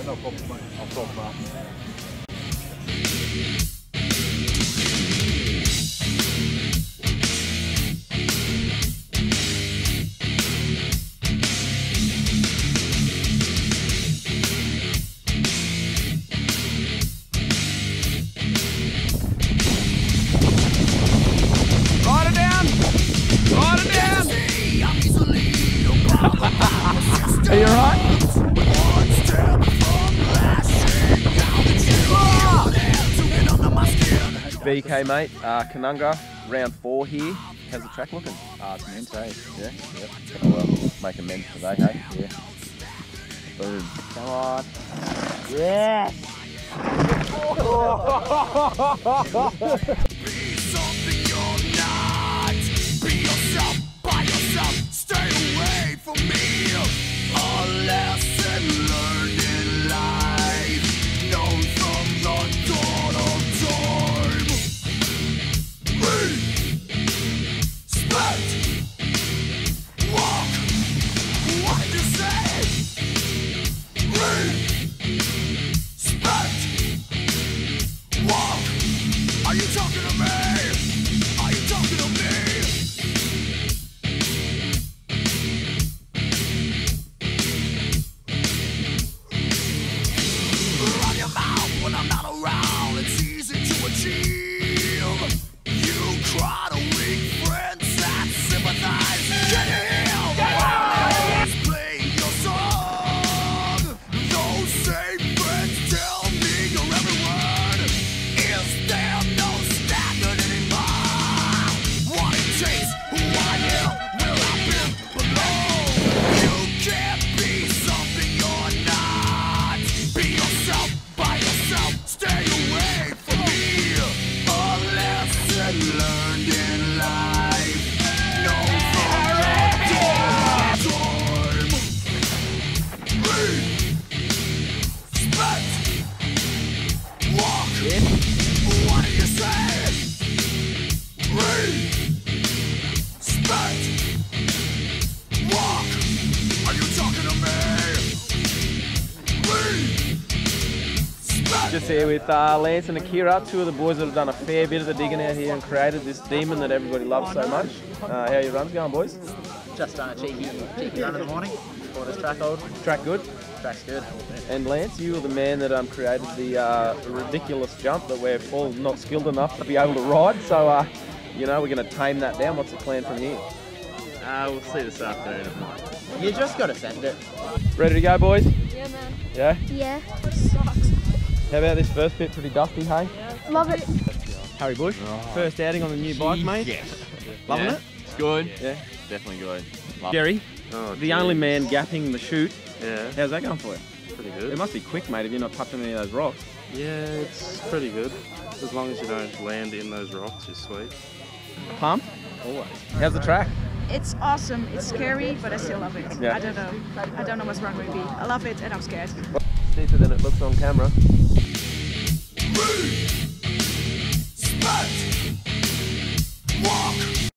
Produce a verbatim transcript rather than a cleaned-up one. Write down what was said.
no problem, mate. I'll talk about it. Are you alright? B K mate, uh, Canungra, round four here. How's the track looking? Ah, it's meant to, Yeah, yeah. Oh, well, make amends today, hey? Yeah. Boom. Come on. Yeah! Be something you're not. Be yourself, by yourself. Stay away from me. A lesson learned in life, known from the dawn of time. Respect. Walk. What did you say? Respect. Walk. Are you talking to me? Are you talking to me? Run your mouth when I'm not around. It's easy to achieve. You cry to weak friends that sympathize. Can you hear the violence? Play your song. Those same friends tell me you're every word. Is there no standard anymore? What it takes, who I am, will I bend below? You can't be something you're not. Be yourself, by yourself, stay away from me. A lesson learned in life, no from the dawn of time. Respect. Walk. What do you say? Respect. Walk. Are you talking to me? Respect. Just here with uh, Lance and Akira, two of the boys that have done a fair bit of the digging out here and created this demon that everybody loves so much. Uh, how are your runs going, boys? Just done a cheeky, cheeky run in the morning. Bought this track old. Track good? Track's good. And Lance, you were the man that um, created the uh, ridiculous jump that we're all not skilled enough to be able to ride. So, uh, you know, we're going to tame that down. What's the plan from here? Uh, we'll see this afternoon. You just got to send it. Ready to go, boys? Yeah, man. Yeah? Yeah. Sucks. How about this first bit? Pretty dusty, hey? Love it. Harry Bush, first outing on the new bike, mate? Yes. Loving Yeah. it? It's good. Yeah. Definitely good. Love Jerry, Oh, the geez. only man gapping the chute. Yeah, How's that going for you? pretty It good. must be quick, mate, if you're not touching any of those rocks. Yeah, it's pretty good. As long as you don't land in those rocks, you're sweet. Pumped? Always. How's the track? It's awesome. It's scary, but I still love it. Yeah. I don't know. I don't know what's wrong with me. I love it, and I'm scared. Deeper than it looks on camera. Respect. Walk.